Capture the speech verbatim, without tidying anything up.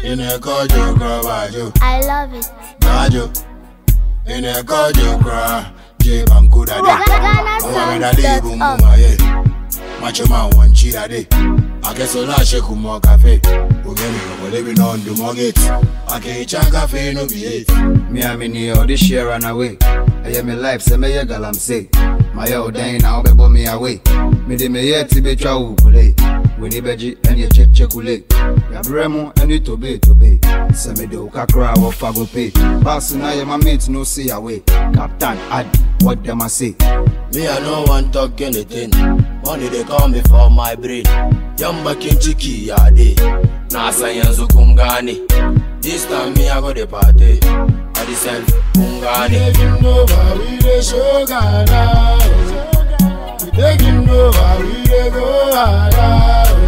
In a kojo crabajo. I love it. Bajo. In a kojo cra. J Bankuda de. Ghana songs dot org. Macho man one cheetah day. I guess all I shake more cafe. We're living on the mortgage. I can't check cafe no be it. Me I mean here all this year run away. I am my life, say me girl I'm say. My old day now be blow me away. Me de me yet to be travel kule. We ni beji and you check check kule. Ya bremo and you to be to be. Say me do kakra or fago pay. Pass now ya my mates no see away. Captain Ad, what them I say? Me I no want talk anything. Money they call me for my brain. Yamba kinchiki ya day. Na sayanzo kungani. This time me I go the party. I decide kungani. We taking over, we the show Ghana. We taking over, we the go harder.